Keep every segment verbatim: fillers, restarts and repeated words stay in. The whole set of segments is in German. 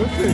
lustig.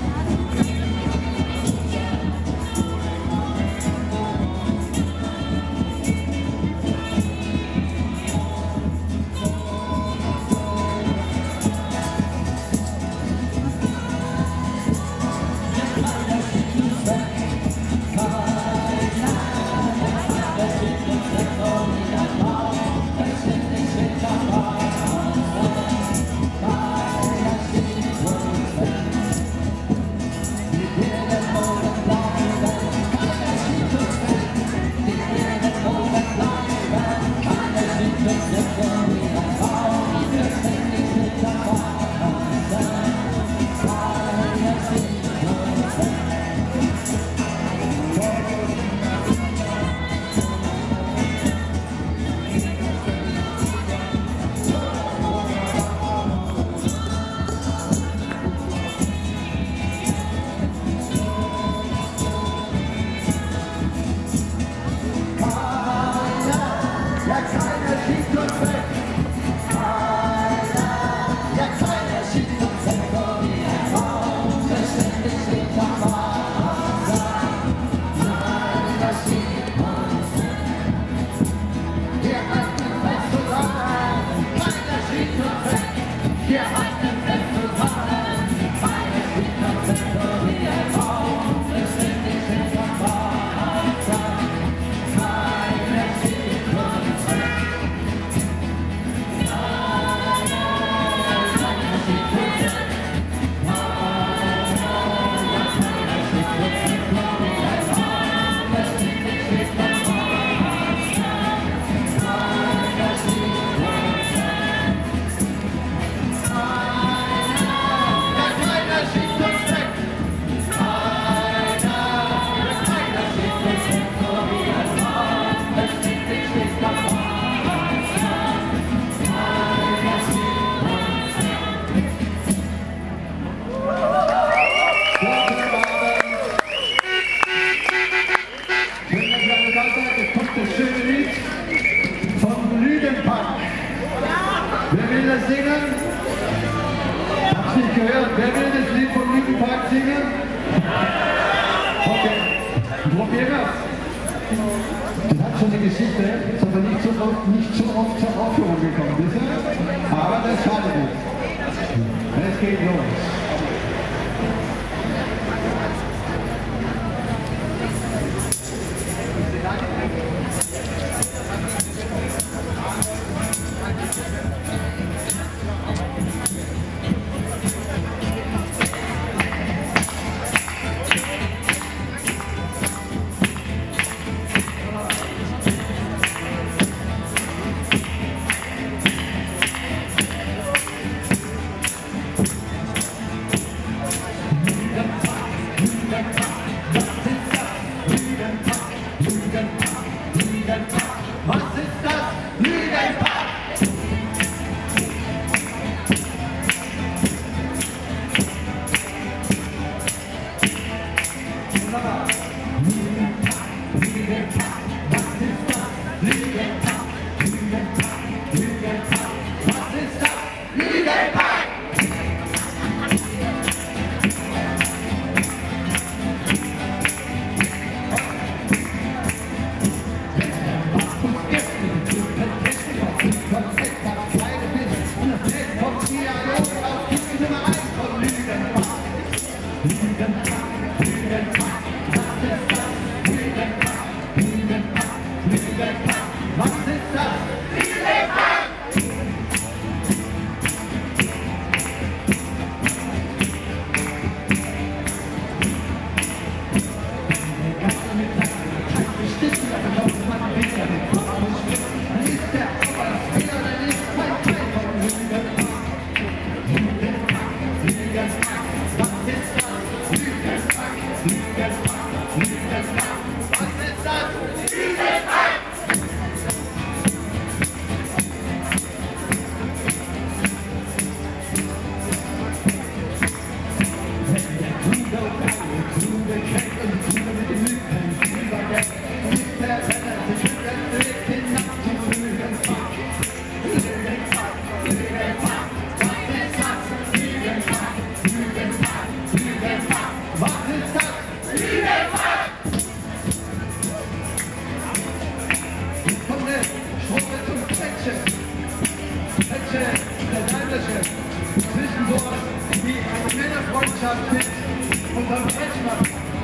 Wer will das Lied vom Lügenpark singen? Okay, probieren wir es. Das hat schon eine Geschichte, ist aber nicht so oft, nicht so oft zur Aufführung gekommen, wisst ihr? Aber das schadet nicht. Es geht los. Was ist das? gesagt ist, und dann Kretschmann.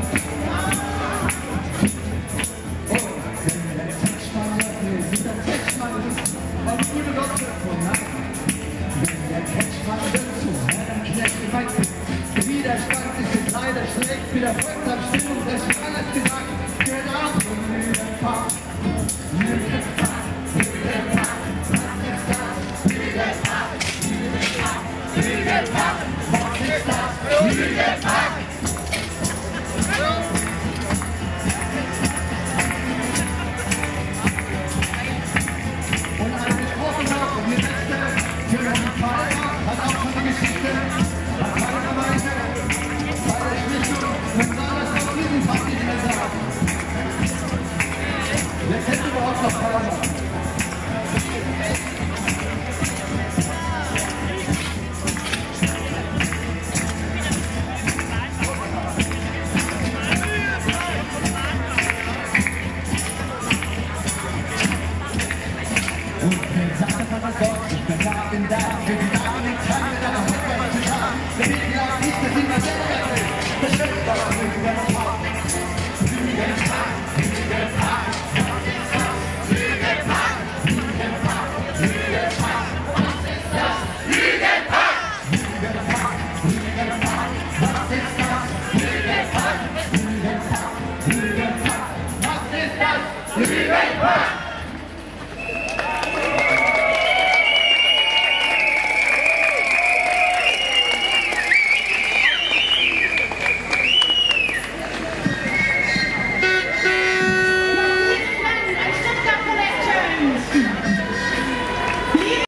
Oh, wenn der Kretschmann ist, wie der Kretschmann ist, was gute Gott von Nacht. Wenn der Kretschmann dazu, Herrn Knecht meint, Widerstand ist jetzt leider schlecht, wieder folgt an Stimmung, der schon alles gesagt, gehört auf und Lügenpack, Lügenpack, Lügenpack, was ist das? Lügenpack, Lügenpack, Lügenpack, was ist das? Lügenpack! Und eine gesprochen hat und die letzte für den Fall hat auch schon die Geschichte, hat keiner meinte, bei der Schlichtung, wenn man das auf diesen Fall nicht mehr sagt. Wer kennt überhaupt noch Palmer? Und wer sagt, dass man Gott, ich bin da, bin da, für die Damen in Kranke, da noch etwas zu sagen. Der Weg lag nicht, dass ich mal selber will. Das stimmt aber nicht, wenn man macht. Lügenpack, Lügenpack, was ist das? Lügenpack, Lügenpack, Lügenpack, was ist das? Lügenpack, Lügenpack, Lügenpack, was ist das?